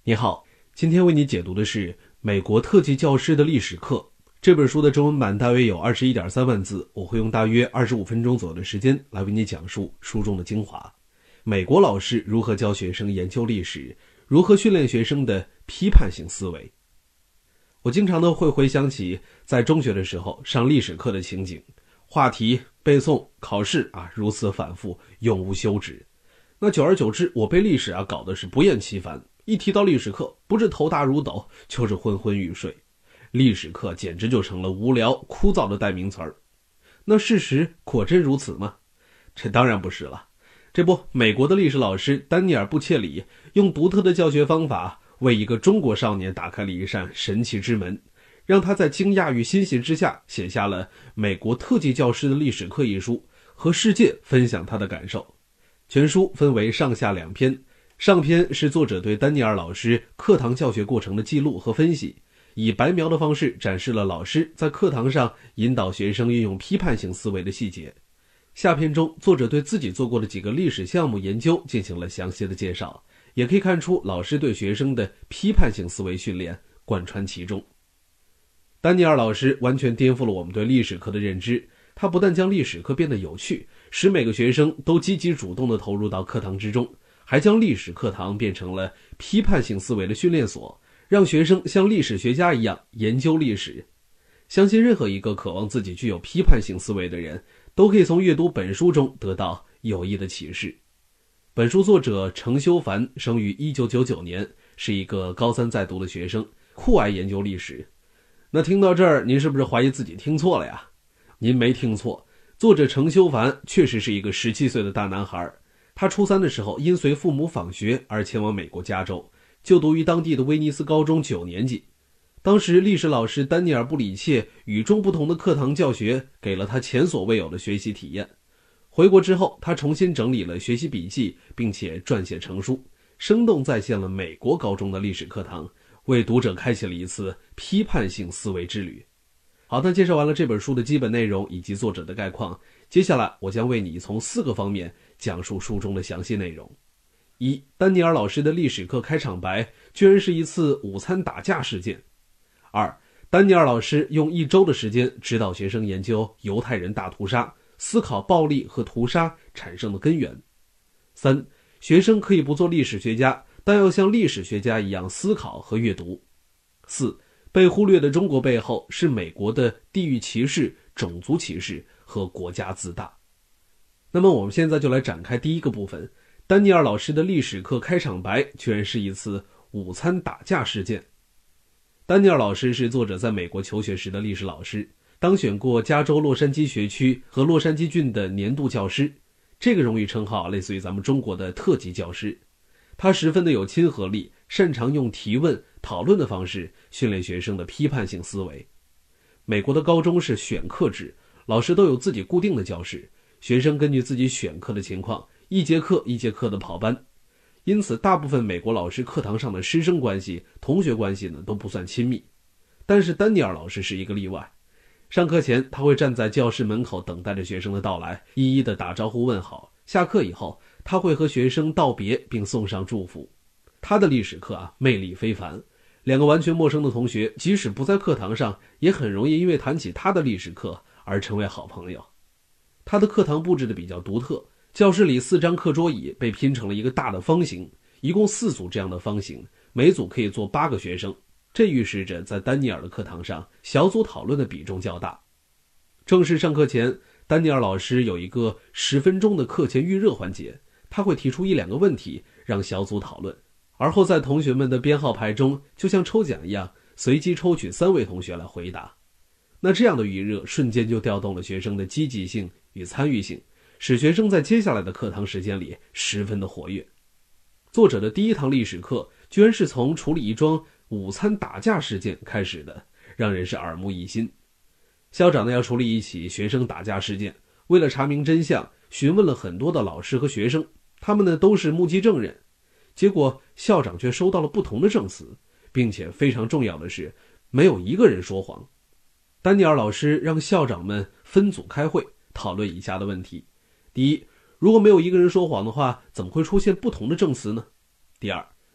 你好，今天为你解读的是《美国特级教师的历史课》这本书的中文版，大约有21.3万字，我会用大约25分钟左右的时间来为你讲述书中的精华。美国老师如何教学生研究历史，如何训练学生的批判性思维。我经常会回想起在中学的时候上历史课的情景，话题、背诵、考试如此反复，永无休止。那久而久之，我被历史搞得是不厌其烦。一提到历史课，不是头大如斗，就是昏昏欲睡。历史课简直就成了无聊枯燥的代名词儿。那事实果真如此吗？这当然不是了。这不，美国的历史老师丹尼尔·布切里用独特的教学方法，为一个中国少年打开了一扇神奇之门，让他在惊讶与欣喜之下写下了《美国特级教师的历史课》一书，和世界分享他的感受。全书分为上下两篇，上篇是作者对丹尼尔老师课堂教学过程的记录和分析，以白描的方式展示了老师在课堂上引导学生运用批判性思维的细节。下篇中，作者对自己做过的几个历史项目研究进行了详细的介绍，也可以看出老师对学生的批判性思维训练贯穿其中。丹尼尔老师完全颠覆了我们对历史课的认知，他不但将历史课变得有趣，使每个学生都积极主动地投入到课堂之中，还将历史课堂变成了批判性思维的训练所，让学生像历史学家一样研究历史。相信任何一个渴望自己具有批判性思维的人，都可以从阅读本书中得到有益的启示。本书作者程修凡生于1999年，是一个高3在读的学生，酷爱研究历史。那听到这儿，您是不是怀疑自己听错了呀？您没听错，作者程修凡确实是一个17岁的大男孩。他初3的时候因随父母访学而前往美国加州，就读于当地的威尼斯高中9年级。当时历史老师丹尼尔·布里切与众不同的课堂教学给了他前所未有的学习体验。回国之后，他重新整理了学习笔记，并且撰写成书，生动再现了美国高中的历史课堂，为读者开启了一次批判性思维之旅。好，那介绍完了这本书的基本内容以及作者的概况，接下来我将为你从4个方面讲述书中的详细内容。1. 丹尼尔老师的历史课开场白居然是一次午餐打架事件。2. 丹尼尔老师用1周的时间指导学生研究犹太人大屠杀，思考暴力和屠杀产生的根源。3. 学生可以不做历史学家，但要像历史学家一样思考和阅读。4. 被忽略的中国背后是美国的地域歧视、种族歧视和国家自大。那么我们现在就来展开第一个部分，丹尼尔老师的历史课开场白居然是一次午餐打架事件。丹尼尔老师是作者在美国求学时的历史老师，当选过加州洛杉矶学区和洛杉矶郡的年度教师，这个荣誉称号类似于咱们中国的特级教师。他十分的有亲和力，擅长用提问、讨论的方式训练学生的批判性思维。美国的高中是选课制，老师都有自己固定的教室，学生根据自己选课的情况，一节课一节课的跑班。因此大部分美国老师课堂上的师生关系、同学关系呢都不算亲密。但是丹尼尔老师是一个例外，上课前他会站在教室门口等待着学生的到来，一一的打招呼问好。下课以后，他会和学生道别并送上祝福。他的历史课魅力非凡，两个完全陌生的同学即使不在课堂上，也很容易因为谈起他的历史课而成为好朋友。他的课堂布置的比较独特，教室里4张课桌椅被拼成了一个大的方形，一共4组这样的方形，每组可以坐8个学生。这预示着在丹尼尔的课堂上，小组讨论的比重较大。正式上课前，丹尼尔老师有一个10分钟的课前预热环节，他会提出1-2个问题让小组讨论，而后在同学们的编号牌中，就像抽奖一样，随机抽取3位同学来回答。那这样的预热瞬间就调动了学生的积极性与参与性，使学生在接下来的课堂时间里十分的活跃。作者的第一堂历史课居然是从处理一桩午餐打架事件开始的，让人是耳目一新。校长呢要处理一起学生打架事件，为了查明真相，询问了很多的老师和学生，他们呢都是目击证人。结果校长却收到了不同的证词，并且非常重要的是，没有一个人说谎。丹尼尔老师让校长们分组开会，讨论以下的问题：第一，如果没有一个人说谎的话，怎么会出现不同的证词呢？第二，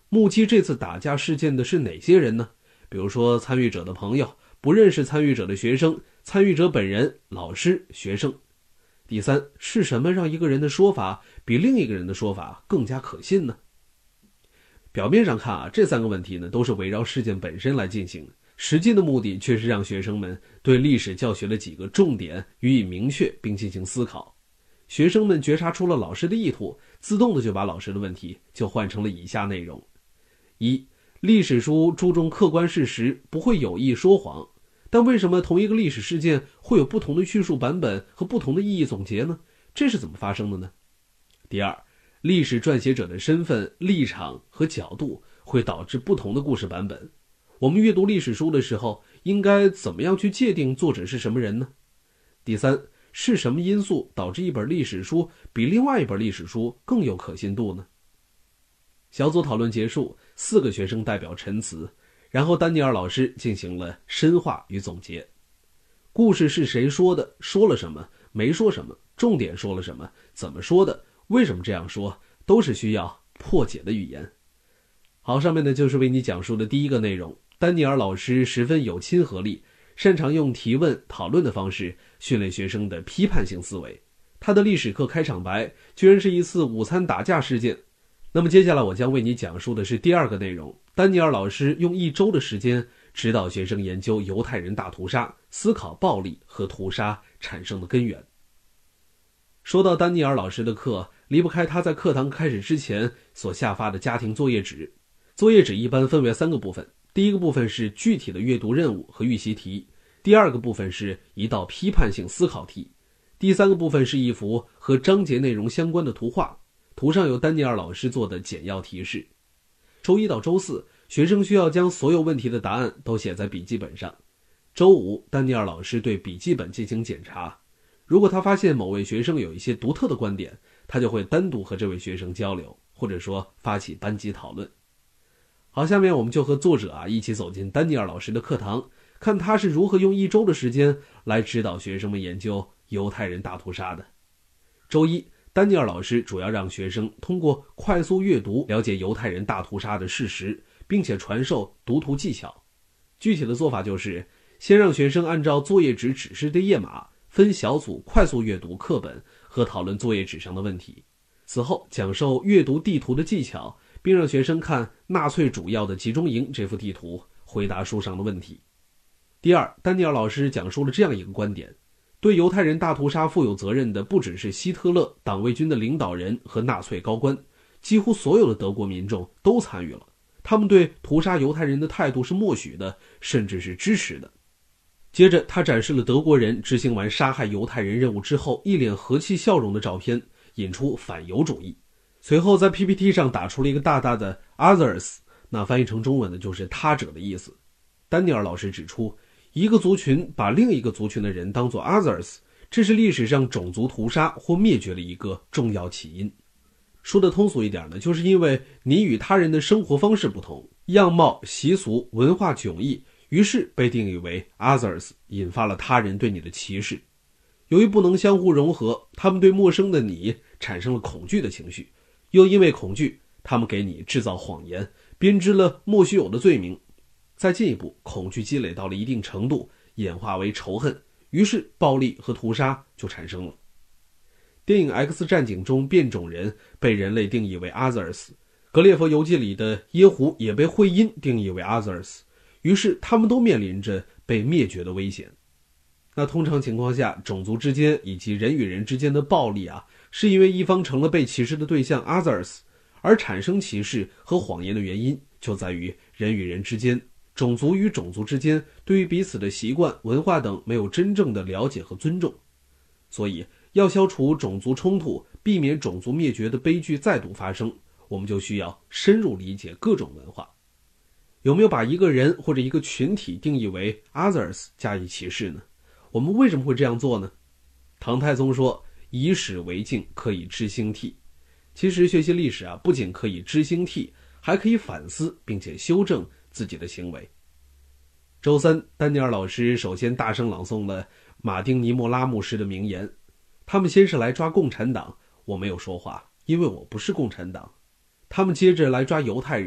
目击这次打架事件的是哪些人呢？比如说参与者的朋友、不认识参与者的学生、参与者本人、老师、学生。第三，是什么让一个人的说法比另一个人的说法更加可信呢？表面上看这3个问题呢都是围绕事件本身来进行，实际的目的却是让学生们对历史教学的几个重点予以明确并进行思考。学生们觉察出了老师的意图，自动的就把老师的问题就换成了以下内容：一，历史书注重客观事实，不会有意说谎，但为什么同一个历史事件会有不同的叙述版本和不同的意义总结呢？这是怎么发生的呢？第二，历史撰写者的身份、立场和角度会导致不同的故事版本。我们阅读历史书的时候，应该怎么样去界定作者是什么人呢？第三，是什么因素导致一本历史书比另外一本历史书更有可信度呢？小组讨论结束，4个学生代表陈词，然后丹尼尔老师进行了深化与总结。故事是谁说的，说了什么，没说什么，重点说了什么，怎么说的，为什么这样说，都是需要破解的语言。好，上面呢就是为你讲述的第一个内容。丹尼尔老师十分有亲和力，擅长用提问、讨论的方式训练学生的批判性思维。他的历史课开场白居然是一次午餐打架事件。那么接下来我将为你讲述的是第2个内容。丹尼尔老师用1周的时间指导学生研究犹太人大屠杀，思考暴力和屠杀产生的根源。说到丹尼尔老师的课，离不开他在课堂开始之前所下发的家庭作业纸。作业纸一般分为3个部分，第一个部分是具体的阅读任务和预习题，第2个部分是一道批判性思考题，第3个部分是一幅和章节内容相关的图画，图上有丹尼尔老师做的简要提示。周1到周4，学生需要将所有问题的答案都写在笔记本上。周5，丹尼尔老师对笔记本进行检查，如果他发现某位学生有一些独特的观点，他就会单独和这位学生交流，或者说发起班级讨论。好，下面我们就和作者一起走进丹尼尔老师的课堂，看他是如何用1周的时间来指导学生们研究犹太人大屠杀的。周1，丹尼尔老师主要让学生通过快速阅读了解犹太人大屠杀的事实，并且传授读图技巧。具体的做法就是先让学生按照作业纸指示的页码分小组快速阅读课本和讨论作业纸上的问题，此后讲授阅读地图的技巧，并让学生看纳粹主要的集中营这幅地图，回答书上的问题。第2，丹尼尔老师讲述了这样一个观点：对犹太人大屠杀负有责任的不只是希特勒、党卫军的领导人和纳粹高官，几乎所有的德国民众都参与了，他们对屠杀犹太人的态度是默许的，甚至是支持的。接着他展示了德国人执行完杀害犹太人任务之后一脸和气笑容的照片，引出反犹主义。随后在 PPT 上打出了一个大大的 others， 那翻译成中文的就是他者的意思。丹尼尔老师指出，一个族群把另一个族群的人当作 others， 这是历史上种族屠杀或灭绝的一个重要起因。说的通俗一点呢，就是因为你与他人的生活方式不同，样貌、习俗、文化迥异，于是被定义为 others， 引发了他人对你的歧视。由于不能相互融合，他们对陌生的你产生了恐惧的情绪，又因为恐惧，他们给你制造谎言，编织了莫须有的罪名。再进一步，恐惧积累到了一定程度，演化为仇恨，于是暴力和屠杀就产生了。电影 X 战警中变种人被人类定义为 others， 格列佛游记里的耶胡也被会阴定义为 others， 于是他们都面临着被灭绝的危险。那通常情况下，种族之间以及人与人之间的暴力是因为一方成了被歧视的对象 others， 而产生歧视和谎言的原因就在于人与人之间，种族与种族之间对于彼此的习惯、文化等没有真正的了解和尊重。所以要消除种族冲突，避免种族灭绝的悲剧再度发生，我们就需要深入理解各种文化。有没有把一个人或者一个群体定义为 others 加以歧视呢？我们为什么会这样做呢？唐太宗说，以史为镜，可以知兴替。其实学习历史不仅可以知兴替，还可以反思并且修正自己的行为。周3，丹尼尔老师首先大声朗诵了马丁尼莫拉牧师的名言：他们先是来抓共产党，我没有说话，因为我不是共产党。他们接着来抓犹太人，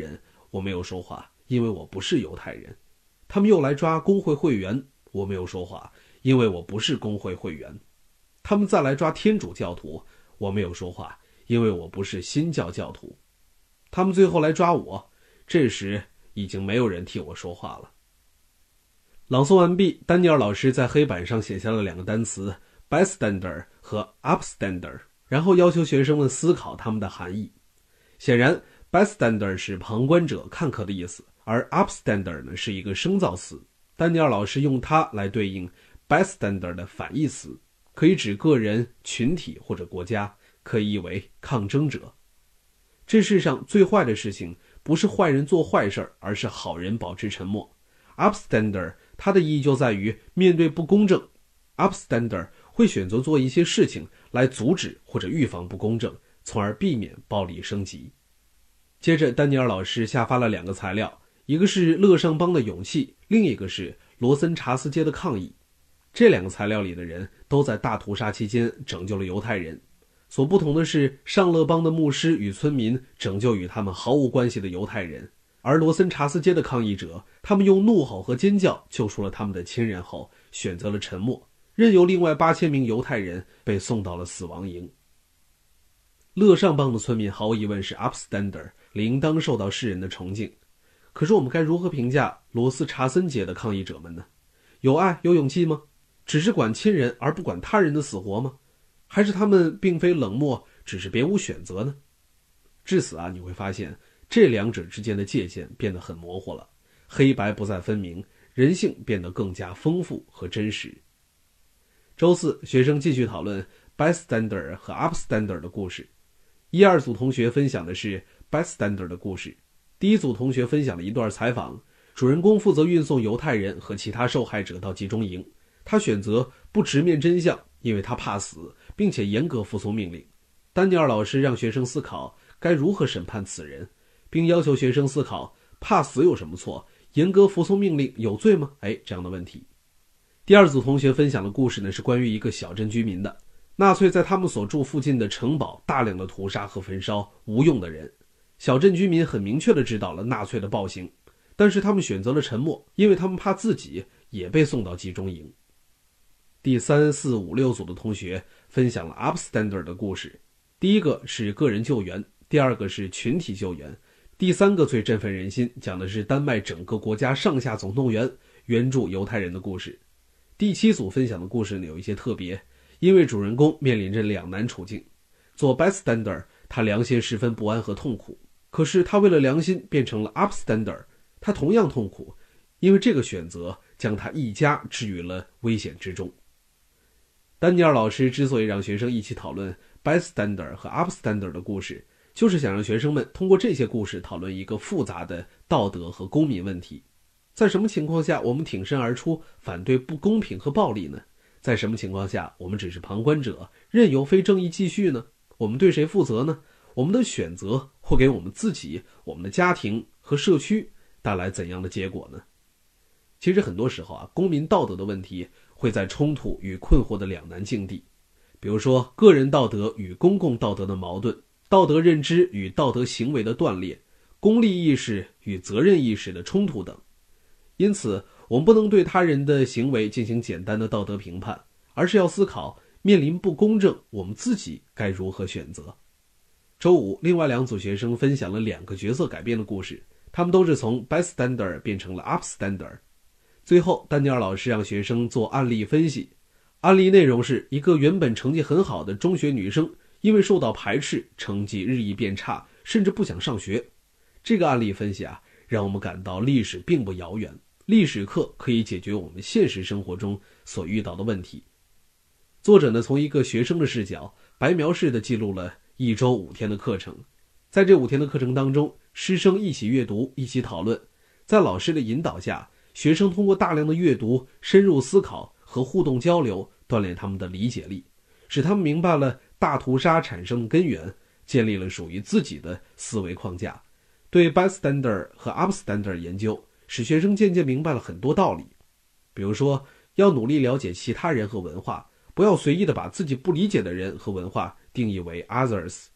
我没有说话，因为我不是犹太人。他们又来抓工会会员，我没有说话，因为我不是工会会员。他们再来抓天主教徒，我没有说话，因为我不是新教教徒。他们最后来抓我，这时已经没有人替我说话了。朗诵完毕，丹尼尔老师在黑板上写下了2个单词 bystander 和 upstander， 然后要求学生们思考它们的含义。显然 bystander 是旁观者、看客的意思，而 upstander 呢是一个生造词，丹尼尔老师用它来对应 bystander 的反义词，可以指个人、群体或者国家，可以译为抗争者。这世上最坏的事情不是坏人做坏事，而是好人保持沉默。upstander 它的意义就在于面对不公正， upstander 会选择做一些事情来阻止或者预防不公正，从而避免暴力升级。接着丹尼尔老师下发了2个材料，一个是勒尚邦的勇气，另一个是罗森查斯街的抗议。这2个材料里的人都在大屠杀期间拯救了犹太人，所不同的是，上勒邦的牧师与村民拯救与他们毫无关系的犹太人，而罗森查斯街的抗议者，他们用怒吼和尖叫救出了他们的亲人后，选择了沉默，任由另外8000名犹太人被送到了死亡营。勒尚邦的村民毫无疑问是 upstander， 理应当受到世人的崇敬。可是我们该如何评价罗斯查森节的抗议者们呢？有爱有勇气吗？只是管亲人而不管他人的死活吗？还是他们并非冷漠，只是别无选择呢？至此你会发现这2者之间的界限变得很模糊了，黑白不再分明，人性变得更加丰富和真实。周4，学生继续讨论 bystander 和 upstander 的故事。1、2组同学分享的是 bystander 的故事。第1组同学分享了一段采访，主人公负责运送犹太人和其他受害者到集中营，他选择不直面真相，因为他怕死，并且严格服从命令。丹尼尔老师让学生思考该如何审判此人，并要求学生思考怕死有什么错，严格服从命令有罪吗？这样的问题。第2组同学分享的故事呢，是关于一个小镇居民的。纳粹在他们所住附近的城堡大量的屠杀和焚烧无用的人，小镇居民很明确地知道了纳粹的暴行，但是他们选择了沉默，因为他们怕自己也被送到集中营。第3、4、5、6组的同学分享了 upstander 的故事。第1个是个人救援，第2个是群体救援，第3个最振奋人心，讲的是丹麦整个国家上下总动员援助犹太人的故事。第7组分享的故事呢有一些特别，因为主人公面临着2难处境。做 bystander， 他良心十分不安和痛苦，可是他为了良心变成了 upstander， 他同样痛苦，因为这个选择将他一家置于了危险之中。丹尼尔老师之所以让学生一起讨论 bystander 和 upstander 的故事，就是想让学生们通过这些故事讨论一个复杂的道德和公民问题。在什么情况下我们挺身而出反对不公平和暴力呢？在什么情况下我们只是旁观者，任由非正义继续呢？我们对谁负责呢？我们的选择会给我们自己、我们的家庭和社区带来怎样的结果呢？其实很多时候公民道德的问题会在冲突与困惑的2难境地，比如说个人道德与公共道德的矛盾，道德认知与道德行为的断裂，功利意识与责任意识的冲突等。因此我们不能对他人的行为进行简单的道德评判，而是要思考面临不公正我们自己该如何选择。周5，另外2组学生分享了2个角色改变的故事，他们都是从 bystander 变成了 upstander。最后丹尼尔老师让学生做案例分析，案例内容是一个原本成绩很好的中学女生，因为受到排斥，成绩日益变差，甚至不想上学。这个案例分析让我们感到历史并不遥远，历史课可以解决我们现实生活中所遇到的问题。作者呢，从一个学生的视角，白描式地记录了1周5天的课程。在这5天的课程当中，师生一起阅读，一起讨论，在老师的引导下，学生通过大量的阅读、深入思考和互动交流，锻炼他们的理解力，使他们明白了大屠杀产生的根源，建立了属于自己的思维框架。对 bystander 和 upstander 研究，使学生渐渐明白了很多道理。比如说，要努力了解其他人和文化，不要随意的把自己不理解的人和文化定义为 others，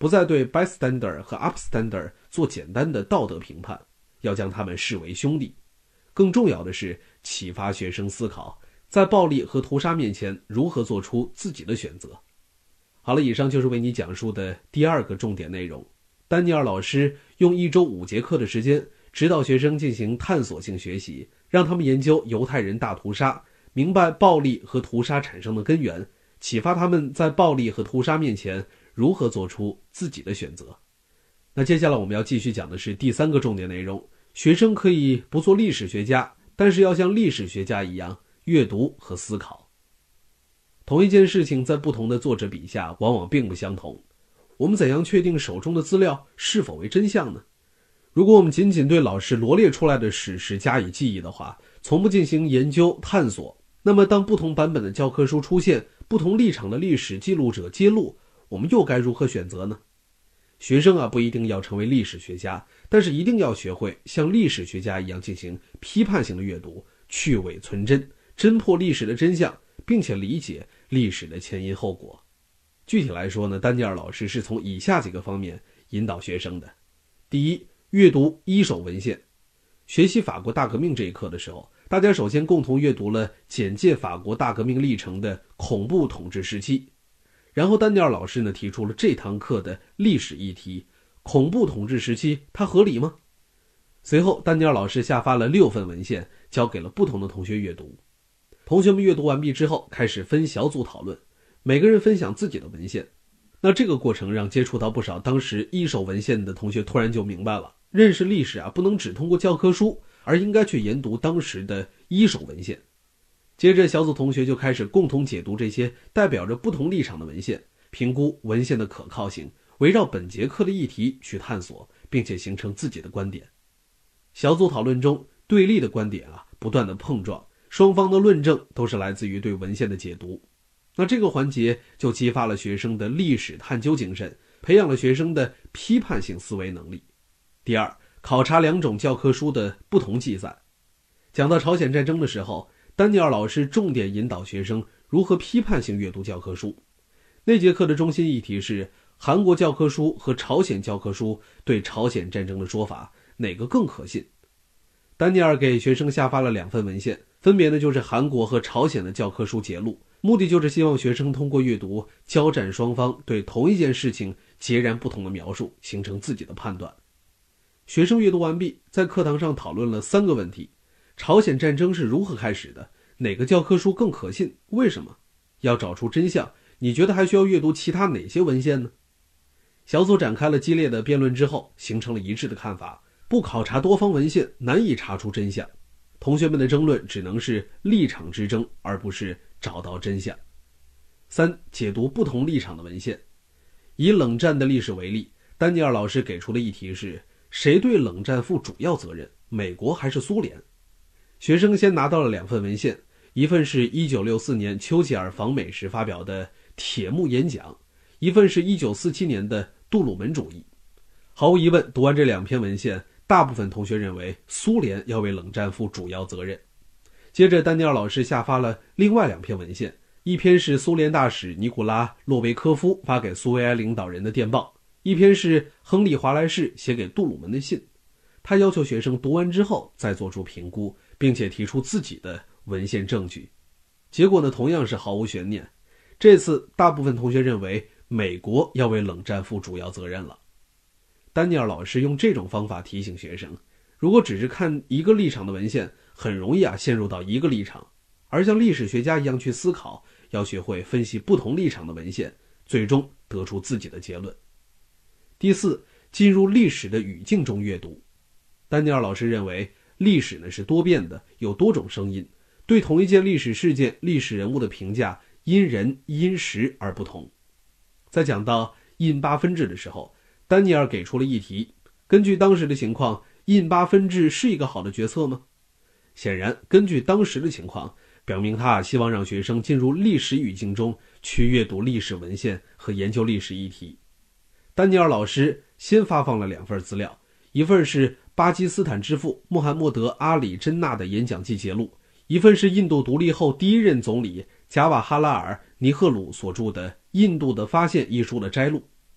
不再对 bystander 和 upstander 做简单的道德评判，要将他们视为兄弟。更重要的是启发学生思考，在暴力和屠杀面前如何做出自己的选择。好了，以上就是为你讲述的第2个重点内容。丹尼尔老师用1周5节课的时间，指导学生进行探索性学习，让他们研究犹太人大屠杀，明白暴力和屠杀产生的根源，启发他们在暴力和屠杀面前如何做出自己的选择。那接下来我们要继续讲的是第3个重点内容，学生可以不做历史学家，但是要像历史学家一样阅读和思考。同一件事情在不同的作者笔下往往并不相同，我们怎样确定手中的资料是否为真相呢？如果我们仅仅对老师罗列出来的史实加以记忆的话，从不进行研究探索，那么当不同版本的教科书出现，不同立场的历史记录者揭露，我们又该如何选择呢？学生不一定要成为历史学家，但是一定要学会像历史学家一样进行批判性的阅读，去伪存真，侦破历史的真相，并且理解历史的前因后果。具体来说呢，丹尼尔老师是从以下几个方面引导学生的。第一，阅读一手文献。学习法国大革命这一课的时候，大家首先共同阅读了简介法国大革命历程的恐怖统治时期。然后丹尼尔老师呢提出了这堂课的历史议题，恐怖统治时期它合理吗？随后丹尼尔老师下发了6份文献，交给了不同的同学阅读。同学们阅读完毕之后，开始分小组讨论，每个人分享自己的文献。那这个过程让接触到不少当时一手文献的同学突然就明白了，认识历史不能只通过教科书，而应该去研读当时的一手文献。接着小组同学就开始共同解读这些代表着不同立场的文献，评估文献的可靠性，围绕本节课的议题去探索，并且形成自己的观点。小组讨论中，对立的观点不断的碰撞，双方的论证都是来自于对文献的解读。那这个环节就激发了学生的历史探究精神，培养了学生的批判性思维能力。第二，考察2种教科书的不同记载。讲到朝鲜战争的时候，丹尼尔老师重点引导学生如何批判性阅读教科书。那节课的中心议题是韩国教科书和朝鲜教科书对朝鲜战争的说法哪个更可信。丹尼尔给学生下发了2份文献，分别呢就是韩国和朝鲜的教科书节录，目的就是希望学生通过阅读交战双方对同一件事情截然不同的描述，形成自己的判断。学生阅读完毕，在课堂上讨论了3个问题：朝鲜战争是如何开始的？哪个教科书更可信？为什么？要找出真相，你觉得还需要阅读其他哪些文献呢？小组展开了激烈的辩论之后，形成了一致的看法：不考察多方文献，难以查出真相。同学们的争论只能是立场之争，而不是找到真相。3. 解读不同立场的文献。以冷战的历史为例，丹尼尔老师给出的议题是：谁对冷战负主要责任，美国还是苏联？学生先拿到了2份文献，一份是1964年丘吉尔访美时发表的铁幕演讲，一份是1947年的杜鲁门主义。毫无疑问，读完这2篇文献，大部分同学认为苏联要为冷战负主要责任。接着丹尼尔老师下发了另外2篇文献，一篇是苏联大使尼古拉·洛维科夫发给苏维埃领导人的电报，一篇是亨利·华莱士写给杜鲁门的信。他要求学生读完之后再做出评估，并且提出自己的文献证据。结果呢，同样是毫无悬念。这次大部分同学认为美国要为冷战负主要责任了。丹尼尔老师用这种方法提醒学生，如果只是看一个立场的文献，很容易陷入到一个立场，而像历史学家一样去思考，要学会分析不同立场的文献，最终得出自己的结论。第4，进入历史的语境中阅读。丹尼尔老师认为，历史呢是多变的，有多种声音，对同一件历史事件、历史人物的评价因人因时而不同。在讲到印巴分治的时候，丹尼尔给出了议题：根据当时的情况，印巴分治是一个好的决策吗？显然，根据当时的情况，表明他希望让学生进入历史语境中去阅读历史文献和研究历史议题。丹尼尔老师先发放了2份资料，一份是巴基斯坦之父穆罕默德·阿里·真纳的演讲记节录，一份是印度独立后第1任总理贾瓦哈拉尔·尼赫鲁所著的《印度的发现》一书的摘录。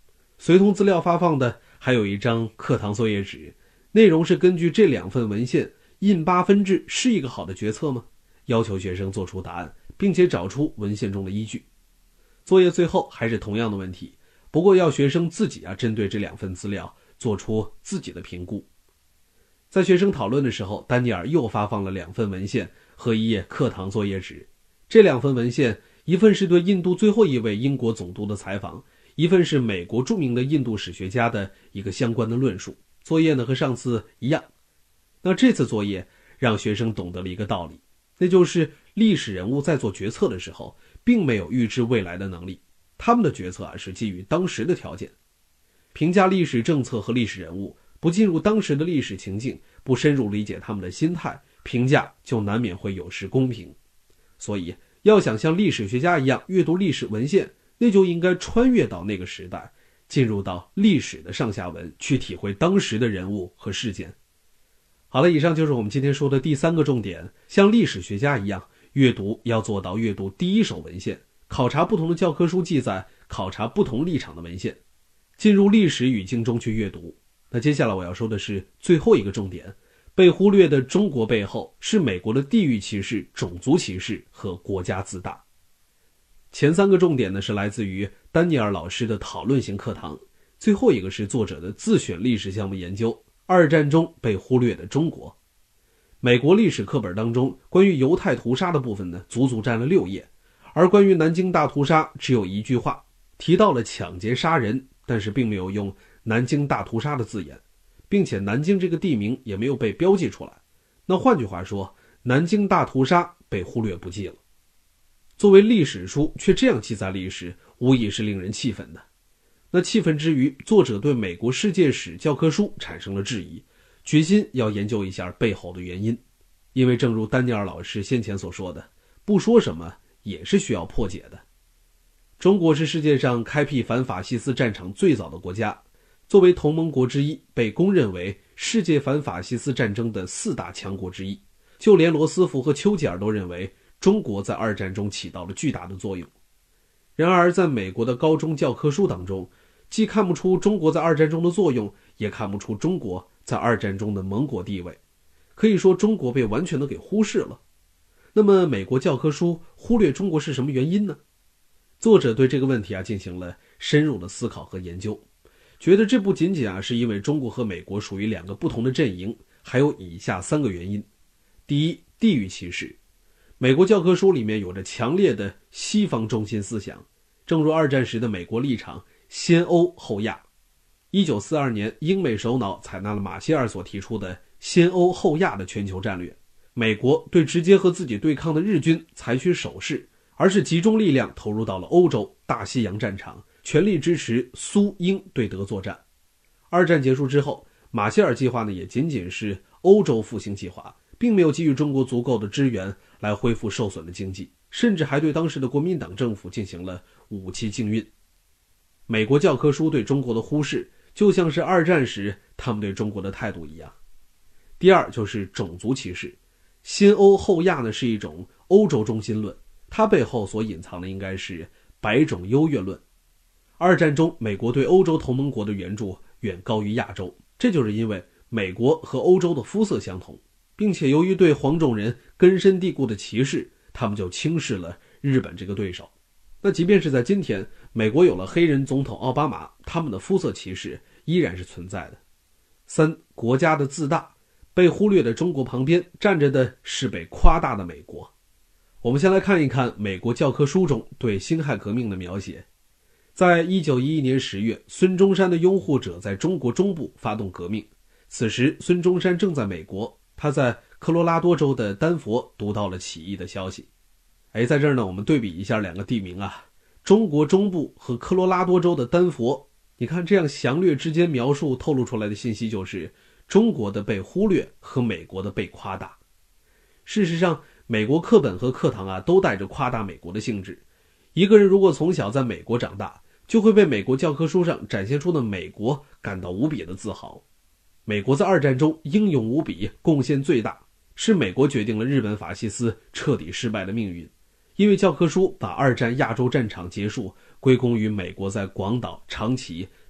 随同资料发放的还有一张课堂作业纸，内容是根据这2份文献印8分制是一个好的决策吗？要求学生做出答案，并且找出文献中的依据。作业最后还是同样的问题，不过要学生自己针对这2份资料做出自己的评估。在学生讨论的时候，丹尼尔又发放了2份文献和1页课堂作业纸。这2份文献，一份是对印度最后一位英国总督的采访，一份是美国著名的印度史学家的一个相关的论述。作业呢和上次一样。那这次作业让学生懂得了一个道理，那就是历史人物在做决策的时候并没有预知未来的能力，他们的决策是基于当时的条件。评价历史政策和历史人物，不进入当时的历史情境，不深入理解他们的心态，评价就难免会有失公平。所以要想像历史学家一样阅读历史文献，那就应该穿越到那个时代，进入到历史的上下文，去体会当时的人物和事件。好了，以上就是我们今天说的第3个重点，像历史学家一样，阅读要做到阅读第一手文献，考察不同的教科书记载，考察不同立场的文献，进入历史语境中去阅读。那接下来我要说的是最后一个重点，被忽略的中国背后是美国的地域歧视、种族歧视和国家自大。前3个重点呢是来自于丹尼尔老师的讨论型课堂，最后一个是作者的自选历史项目研究，二战中被忽略的中国。美国历史课本当中关于犹太屠杀的部分呢，足足占了6页，而关于南京大屠杀只有1句话，提到了抢劫杀人，但是并没有用南京大屠杀的字眼，并且南京这个地名也没有被标记出来。那换句话说，南京大屠杀被忽略不计了。作为历史书却这样记载历史，无疑是令人气愤的。那气愤之余，作者对美国世界史教科书产生了质疑，决心要研究一下背后的原因。因为正如丹尼尔老师先前所说的，不说什么也是需要破解的。中国是世界上开辟反法西斯战场最早的国家，作为同盟国之一，被公认为世界反法西斯战争的4大强国之一。就连罗斯福和丘吉尔都认为中国在二战中起到了巨大的作用。然而在美国的高中教科书当中，既看不出中国在二战中的作用，也看不出中国在二战中的盟国地位，可以说中国被完全的给忽视了。那么美国教科书忽略中国是什么原因呢？作者对这个问题进行了深入的思考和研究，觉得这不仅仅是因为中国和美国属于2个不同的阵营，还有以下3个原因。第一，地域歧视。美国教科书里面有着强烈的西方中心思想，正如二战时的美国立场先欧后亚。1942年，英美首脑采纳了马歇尔所提出的先欧后亚的全球战略。美国对直接和自己对抗的日军采取守势，而是集中力量投入到了欧洲、大西洋战场，全力支持苏英对德作战。二战结束之后，马歇尔计划呢也仅仅是欧洲复兴计划，并没有给予中国足够的支援来恢复受损的经济，甚至还对当时的国民党政府进行了武器禁运。美国教科书对中国的忽视，就像是二战时他们对中国的态度一样。第二就是种族歧视。先欧后亚呢是一种欧洲中心论，它背后所隐藏的应该是白种优越论。二战中，美国对欧洲同盟国的援助远高于亚洲，这就是因为美国和欧洲的肤色相同，并且由于对黄种人根深蒂固的歧视，他们就轻视了日本这个对手。那即便是在今天，美国有了黑人总统奥巴马，他们的肤色歧视依然是存在的。3. 国家的自大。被忽略的中国旁边站着的是被夸大的美国。我们先来看一看美国教科书中对辛亥革命的描写。在1911年10月，孙中山的拥护者在中国中部发动革命。此时孙中山正在美国，他在科罗拉多州的丹佛读到了起义的消息。在这儿呢，我们对比一下2个地名中国中部和科罗拉多州的丹佛。你看这样详略之间描述透露出来的信息，就是中国的被忽略和美国的被夸大。事实上，美国课本和课堂都带着夸大美国的性质。一个人如果从小在美国长大，就会被美国教科书上展现出的美国感到无比的自豪。美国在二战中英勇无比，贡献最大，是美国决定了日本法西斯彻底失败的命运。因为教科书把二战亚洲战场结束归功于美国在广岛、长崎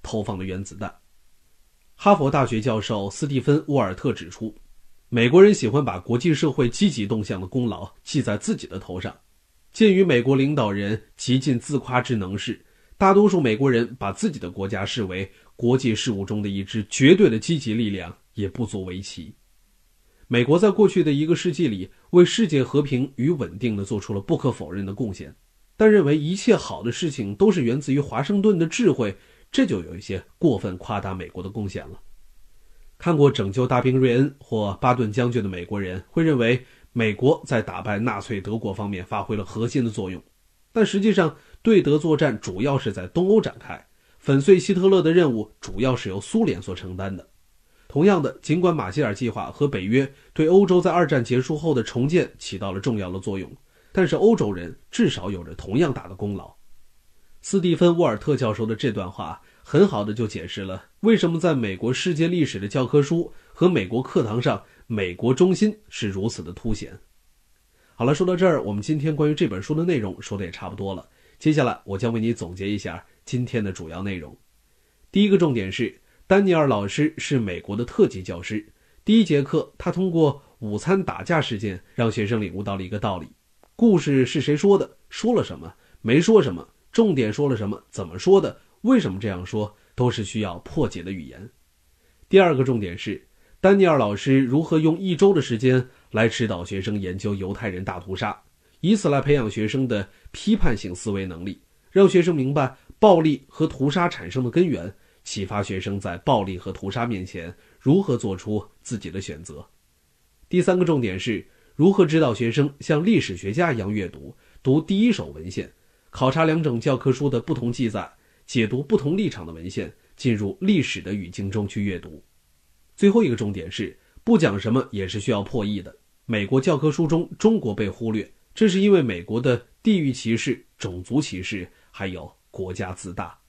投放的原子弹。哈佛大学教授斯蒂芬·沃尔特指出，美国人喜欢把国际社会积极动向的功劳记在自己的头上。鉴于美国领导人极尽自夸之能事，大多数美国人把自己的国家视为国际事务中的一支绝对的积极力量，也不足为奇。美国在过去的1个世纪里，为世界和平与稳定地做出了不可否认的贡献，但认为一切好的事情都是源自于华盛顿的智慧，这就有一些过分夸大美国的贡献了。看过《拯救大兵瑞恩》或《巴顿将军》的美国人会认为，美国在打败纳粹德国方面发挥了核心的作用，但实际上对德作战主要是在东欧展开，粉碎希特勒的任务主要是由苏联所承担的。同样的，尽管马歇尔计划和北约对欧洲在2战结束后的重建起到了重要的作用，但是欧洲人至少有着同样大的功劳。斯蒂芬·沃尔特教授的这段话很好的就解释了为什么在美国世界历史的教科书和美国课堂上，美国中心是如此的凸显。好了，说到这儿，我们今天关于这本书的内容说的也差不多了。接下来我将为你总结一下今天的主要内容。第一个重点是，丹尼尔老师是美国的特级教师。第1节课，他通过午餐打架事件让学生领悟到了一个道理：故事是谁说的，说了什么，没说什么，重点说了什么，怎么说的，为什么这样说，都是需要破解的语言。第2个重点是，丹尼尔老师如何用1周的时间来指导学生研究犹太人大屠杀，以此来培养学生的批判性思维能力，让学生明白暴力和屠杀产生的根源，启发学生在暴力和屠杀面前如何做出自己的选择。第3个重点是，如何指导学生像历史学家一样阅读，读第一手文献，考察2整教科书的不同记载，解读不同立场的文献，进入历史的语境中去阅读。最后一个重点是，不讲什么也是需要破译的。美国教科书中中国被忽略，这是因为美国的地域歧视、种族歧视，还有国家自大。